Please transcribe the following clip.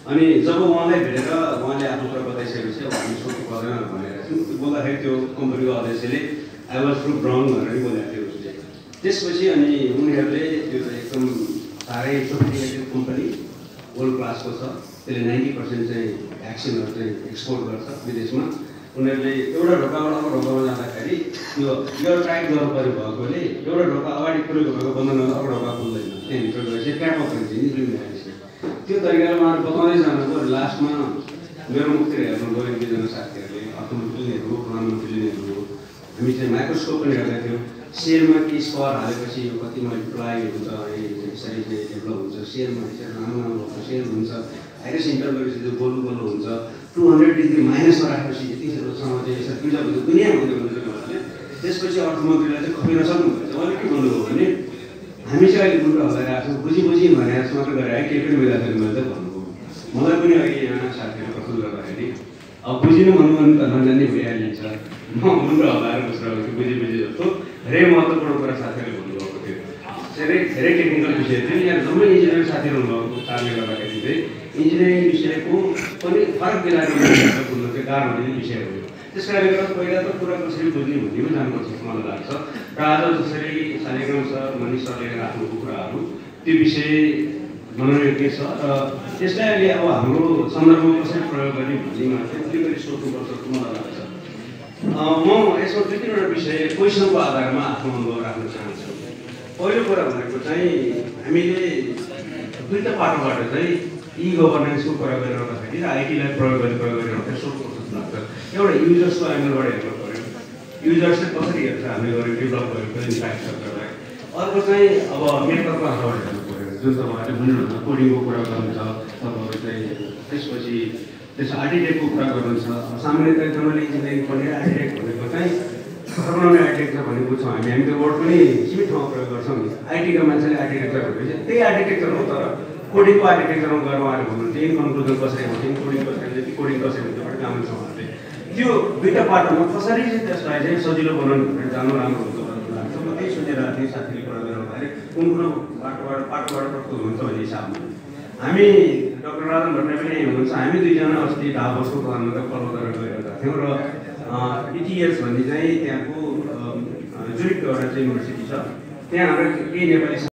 अनि जब उहाँलाई भेटेर उहाँले आफ्नो कुरा बताइसकेपछि अब हामी सोध्नु पर्दैन भनेर चाहिँ बोल्दाखेरि त्यो कम्पनीको अध्यक्षले आई वाज प्रुभ रङ भनेर बोलेको थियो उसले। त्यसपछि अनि उनीहरूले त्यो एकदम साह्रै सोफिस्टिकेटेड कम्पनी वर्ल्ड क्लासको छ, त्यसले 90% चाहिँ भ्याक्सिनहरू चाहिँ एक्सपोर्ट गर्छ विदेशमा। उनीहरूले एउटा ढोकाबाट अर्को ढोकामा जाँदाखेरि त्यो यो ट्राई गर्नु पऱ्यो भएकोले एउटा ढोका अगाडि खुलेको ढोका बन्द नगर्दा अर्को ढोका खुल्दैन, त्यहाँभित्र गएपछि ट्यापअप हुन्छ इन्फ्लुमेन्ट। त्यो तरिकाले उहाँहरू बताउँदै जानुभयो। लास्टमा मेरो मुखतिर हेर्नु गयो दुईजना साथीहरूले, अर्थमन्त्री लिनेहरू, प्रधानमन्त्री लिनेहरू। हामी चाहिँ माइक्रोस्कोप पनि हेर्दै थियौँ, सेयरमा के स्कोर हालेपछि यो कति मल्टिप्लाई हुन्छ, यसरी चाहिँ डेभलप हुन्छ, सेयरमा राम्रो राम्रो सेयर हुन्छ, हाइरेस्ट इन्टर गरेपछि त्यो गोलु गोलु हुन्छ, 200 डिग्री माइनसमा राखेपछि यतिखेरसम्म चाहिँ यसरी दुईवटा हुन्छ, दुनियाँ हुँदै हुन्छ उहाँहरूले। त्यसपछि अर्थमन्त्रीलाई चाहिँ खपिन सक्नुभएछ। उहाँले के भन्नुभयो भने हामी चाहिँ अहिले उल्टा हल्लाइरहेको छौँ, बुझी भनेर मात्रै गरेर है, केही पनि मिलाएको मैले चाहिँ भन्नुभयो। मलाई पनि अघि यहाँ साथीहरू प्रस्तुत गर्दाखेरि अब बुझिनु भन्नु भने त नजान्ने भइहालिन्छ, म उल्टा हल्लाएर बसिरहेको छु बुझी जस्तो धेरै महत्त्वपूर्ण कुरा साथीहरूले भन्नुभएको थियो। धेरै टेक्निकल विषय थियो। यहाँ जम्मै इन्जिनियरिङ साथीहरू हुनुभएको कारणले गर्दाखेरि चाहिँ इन्जिनियरिङ विषयको पनि फरक बेलाको बुझ्नु चाहिँ गाह्रो हुने विषय हो। त्यस कारणले गर्दा पहिला त कुरा कसरी बुझ्ने भन्ने पनि जानुपर्छ जस्तो मलाई लाग्छ। र आज जसरी शालिग्राम सर, मनिष सरले राख्नुभएको कुराहरू त्यो विषय मनोयोग्य छ र त्यसलाई अहिले अब हाम्रो सन्दर्भमा कसरी प्रयोग गर्ने भन्नेमा चाहिँ अलिकति सोच्नुपर्छ जस्तो मलाई लाग्छ। म यसमा दुई तिनवटा विषय क्वेसनको आधारमा आफ्नो अनुभव राख्न चाहन्छु। पहिलो कुरा भनेको चाहिँ हामीले दुईवटा पाटोबाट चाहिँ ई गभर्नेन्सको प्रयोग गरिरहँदाखेरि र आइटीलाई प्रयोग गरिरहँदाखेरि सोच्नुपर्छ जस्तो लाग्छ। एउटा युजर्सको एङ्गलबाट हेर्नु पऱ्यो, युजर्सले कसरी हेर्छ हामीले गरेर डेभलप गरेको इन्फ्रास्ट्रक्चरलाई। अर्को चाहिँ अब मेकरको हातबाट हेर्नु पऱ्यो, जुन तपाईँहरूले बुझ्नुहुन्छ कोडिङको कुरा गर्नुहुन्छ, तपाईँहरू चाहिँ त्यसपछि त्यसो आर्किटेक्टको कुरा गर्नुहुन्छ। सामान्यतया जनरल इन्जिनियरिङ पढेर आर्किटेक्ट भनेको चाहिँ बनाउने आर्किटेक्चर भन्ने बुझ्छौँ हामी त्यो वर्ड पनि सीमित ठाउँमा प्रयोग गर्छौँ नि। आइटीका मान्छेले आर्किटेक्चर भनेपछि त्यही आर्किटेक्चर हो, तर कोडिङको आर्किटेक्चरमा गएर उहाँले भन्नुहुन्छ इनकन्क्लुजन कसरी हुन्छ, कोडिङ कसरी हुन्छ, कोडिङ कसरी हुन्छ भने जान्नु छ उहाँहरूले। त्यो दुईवटा पाटोमा कसरी चाहिँ त्यसलाई चाहिँ सजिलो बनाउनु भनेर जानु राम्रो हुन्छ भन्ने लाग्छ। म त्यही सोचेर थिएँ साथीले कुरा गर्दाखेरि कुन पाटोबाट प्रस्तुत हुन्छ भन्ने हिसाबमा। हामी डाक्टर राजन भट्टराई पनि यही हुनुहुन्छ। हामी दुईजना अस्ति डाभोसको प्रधानमन्त्री पर्वतहरू गइरहेका थियौँ र इटिएस भन्ने चाहिँ त्यहाँको जुरिकको एउटा चाहिँ युनिभर्सिटी छ, त्यहाँ हाम्रो केही नेपाली